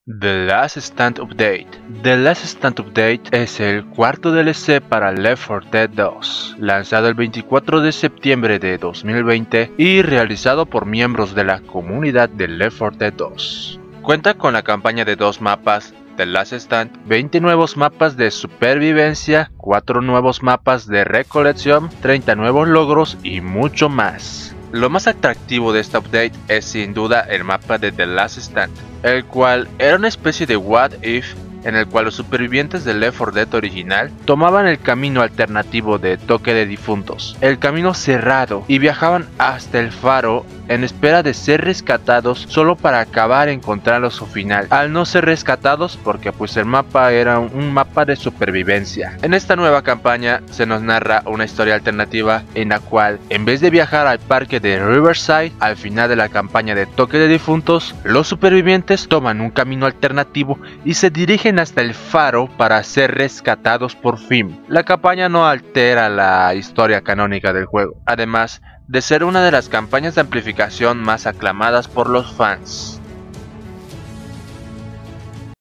The Last Stand Update. The Last Stand Update es el cuarto DLC para Left 4 Dead 2, lanzado el 24 de septiembre de 2020 y realizado por miembros de la comunidad de Left 4 Dead 2. Cuenta con la campaña de 2 mapas, The Last Stand, 20 nuevos mapas de supervivencia, 4 nuevos mapas de recolección, 30 nuevos logros y mucho más. Lo más atractivo de esta update es sin duda el mapa de The Last Stand, el cual era una especie de What If en el cual los supervivientes de Left 4 Dead original tomaban el camino alternativo de Toque de Difuntos, el camino cerrado, y viajaban hasta el faro en espera de ser rescatados solo para acabar encontrando su final, al no ser rescatados porque pues el mapa era un mapa de supervivencia. En esta nueva campaña se nos narra una historia alternativa en la cual, en vez de viajar al parque de Riverside al final de la campaña de Toque de Difuntos, los supervivientes toman un camino alternativo y se dirigen hasta el faro para ser rescatados por fin. La campaña no altera la historia canónica del juego, además de ser una de las campañas de amplificación más aclamadas por los fans.